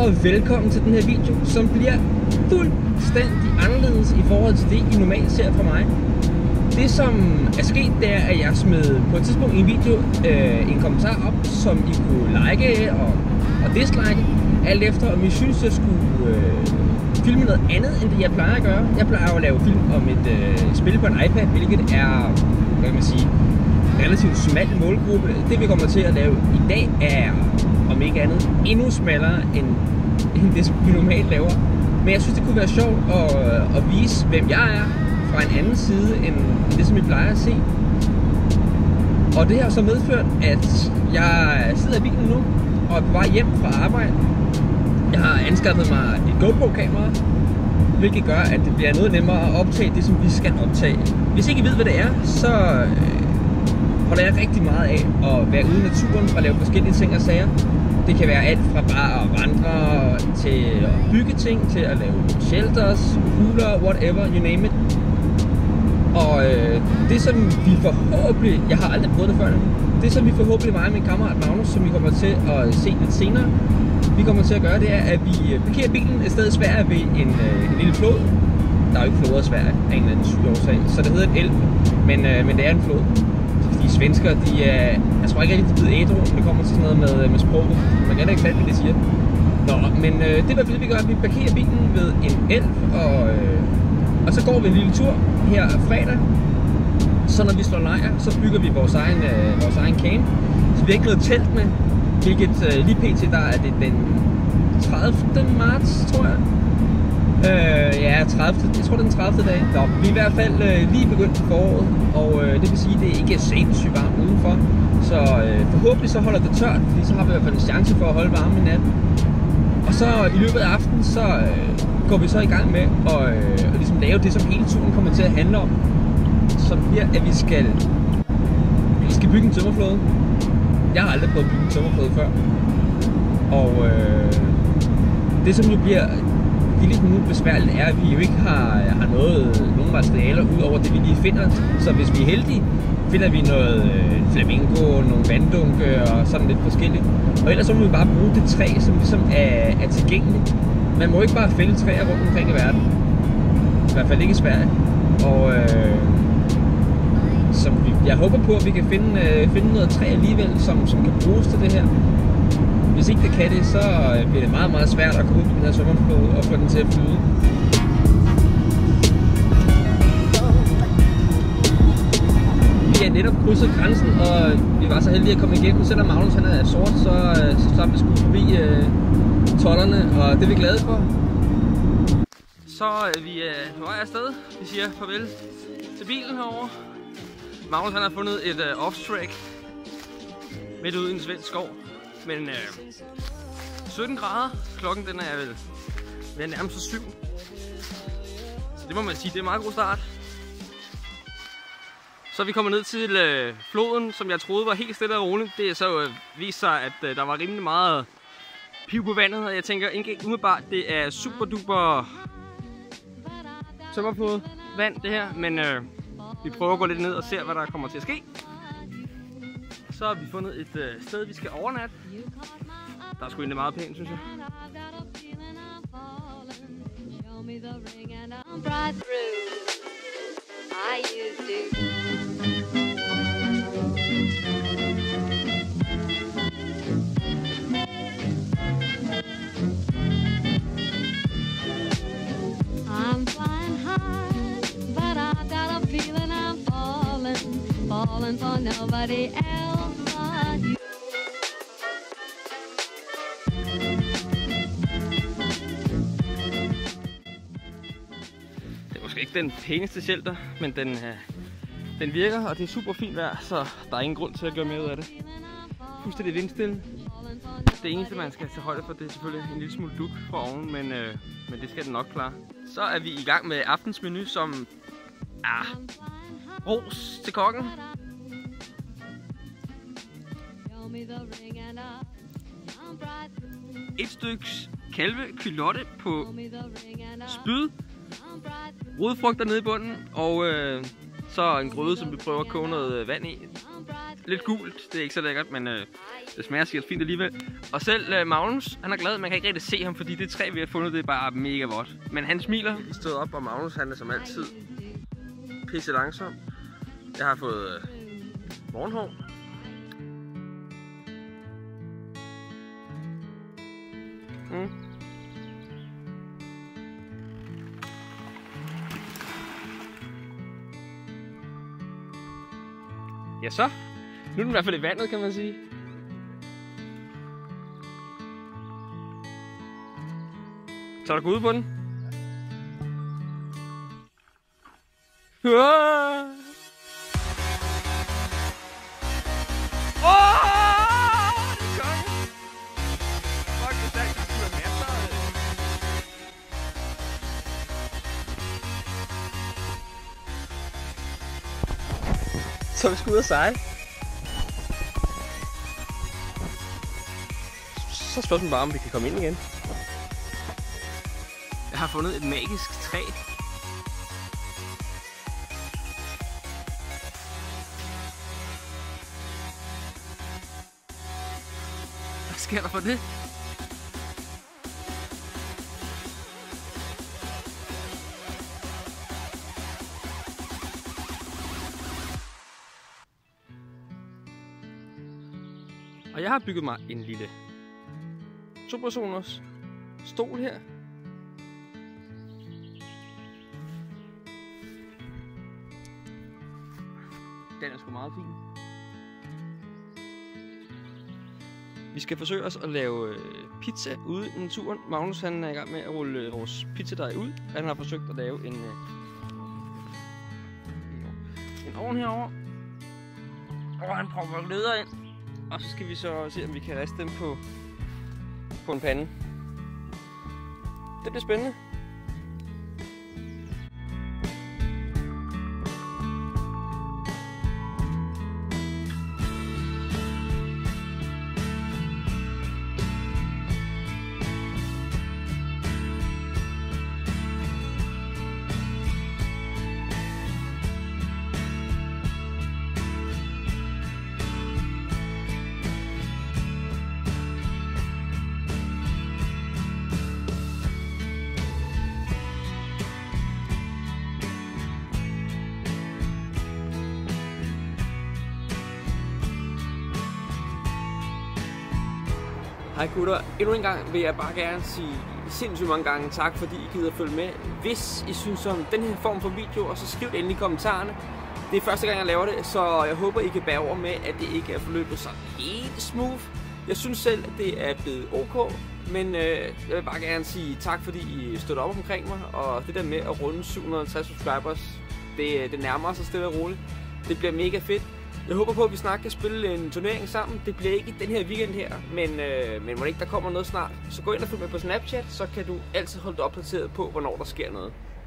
og velkommen til den her video, som bliver fuldstændig anderledes i forhold til det, I normalt ser fra mig. Det som er sket, det er, at jeg smed på et tidspunkt i en video en kommentar op, som I kunne like og dislike, alt efter om I synes, jeg skulle filme noget andet, end det jeg plejer at gøre. Jeg plejer at lave film om et spil på en iPad, hvilket er, hvad kan man sige, relativt smal målgruppe. Det vi kommer til at lave i dag er, om ikke andet, endnu smallere end det vi normalt laver. Men jeg synes det kunne være sjovt at vise hvem jeg er fra en anden side end det som I plejer at se. Og det har så medført at jeg sidder i bilen nu og er på vej hjem fra arbejde. Jeg har anskaffet mig et GoPro-kamera, hvilket gør at det bliver noget nemmere at optage det som vi skal optage. Hvis ikke I ved hvad det er, så holder jeg rigtig meget af at være ude i naturen og lave forskellige ting og sager. Det kan være alt fra bare at vandre til at bygge ting, til at lave shelters, huler, whatever, you name it. Og det som vi forhåbentlig, jeg har aldrig prøvet det før, det som vi forhåbentlig mig og min kammerat Magnus, som vi kommer til at se lidt senere, vi kommer til at gøre, det er, at vi parkerer bilen et sted i Sverige ved en lille flod. Der er jo ikke floder i Sverige af en eller anden syg årsag, så det hedder en elv, men det er en flod. De svensker, jeg tror ikke rigtig, de er ædru, når det kommer til sådan noget med sproget. Man kan ikke fatte, hvad det siger. Nå, men det er i hvert fald, vi gør, at vi parkerer bilen ved en elv, og så går vi en lille tur her fredag. Så når vi slår lejr, så bygger vi vores egen camp. Så vi har ikke noget telt med, hvilket lige pt. Der er det den 30. marts, tror jeg. Ja, 30. Jeg tror det er den 30. dag. Nå, vi er i hvert fald lige begyndt på foråret, og det vil sige, at det ikke er sindssygt varmt udenfor. Så forhåbentlig så holder det tørt, fordi så har vi i hvert fald en chance for at holde varme i natten. Og så i løbet af aftenen, så går vi så i gang med at ligesom lave det, som hele turen kommer til at handle om. Som bliver, at vi skal bygge en tømmerflåde. Jeg har aldrig prøvet at bygge en tømmerflåde før. Og det som jo bliver lille smule besværligt er, at vi jo ikke har nogen materialer ud over det vi lige finder. Så hvis vi er heldige, finder vi noget flamingo, nogle vanddunke og sådan lidt forskelligt. Og ellers så må vi bare bruge det træ, som ligesom er tilgængeligt. Man må ikke bare fælde træer rundt omkring i verden. I hvert fald ikke i Sverige. Og jeg håber på, at vi kan finde noget træ alligevel, som kan bruges til det her. Hvis ikke det kan det, så bliver det meget, meget svært at komme ud på den her sommerflåde og få den til at flyde. Vi er netop krydset grænsen, og vi var så heldige at komme igennem. Selvom Magnus han er sort, så slap vi sgu forbi tolderne, og det er vi glade for. Så vi er på vej afsted. Vi siger farvel til bilen herovre. Magnus han har fundet et off-track midt ude i en svensk skov. Men 17 grader, klokken den er vel ved at nærme sig 7. Så det må man sige, det er en meget god start. Så er vi kommet ned til floden, som jeg troede var helt stille og roligt. Det er så vist sig, at der var rimelig meget piv på vandet, og jeg tænker ikke umiddelbart, det er super duper tømmerflåde vand det her, men vi prøver at gå lidt ned og se, hvad der kommer til at ske. Så har vi fundet et sted, vi skal overnatte. Der er sgu egentlig meget pænt, synes jeg. I'm flying high, but I got a feeling I'm falling for nobody else but you. Det er måske ikke den pæneste shelter, men den virker, og det er super fint vejr, så der er ingen grund til at gøre mere ud af det. Fuldstændig vindstille. Det eneste man skal tage højde for, det er selvfølgelig en lille smule dug fra oven, men det skal den nok klare. Så er vi i gang med aftensmenu, som er ros til kokken. Et styks kalvekylotte på spyd, rodfrugter nede i bunden, og så en gryde, som vi prøver at koge noget vand i. lidt gult. Det er ikke så lækkert, men det smager sikkert fint alligevel. Og selv Magnus, han er glad. Man kan ikke rigtig se ham, fordi det træ, vi har fundet, det er bare mega vådt. Men han smiler. Vi stod op, og Magnus, han er som altid pisse langsom. Jeg har fået morgenhår. Ja så. Nu er den i hvert fald i vandet, kan man sige. Så er der gå ud på den. Så vi skal ud og sejle. Så spørgsmålet bare, om vi kan komme ind igen. Jeg har fundet et magisk træ. Hvad sker der for det? Og jeg har bygget mig en lille 2-personers stol her. Den er sgu meget fin. Vi skal forsøge os at lave pizza ude i naturen. Magnus, han er i gang med at rulle vores pizzadej ud. Han har forsøgt at lave en ovn herovre. Og han prøver gløder ind. Og så skal vi så se, om vi kan riste dem på en pande. Det bliver spændende. Hej gutter, endnu en gang vil jeg bare gerne sige sindssygt mange gange tak, fordi I gider følge med. Hvis I synes om den her form for video, og så skriv det endelig i kommentarerne. Det er første gang jeg laver det, så jeg håber I kan bære over med, at det ikke er forløbet så helt smooth. Jeg synes selv, at det er blevet ok, men jeg vil bare gerne sige tak, fordi I støtter op omkring mig. Og det der med at runde 750 subscribers, det nærmer sig stille og roligt. Det bliver mega fedt. Jeg håber på, at vi snart kan spille en turnering sammen. Det bliver ikke den her weekend her, men må ikke der kommer noget snart. Så gå ind og følg med på Snapchat, så kan du altid holde dig opdateret på, hvornår der sker noget.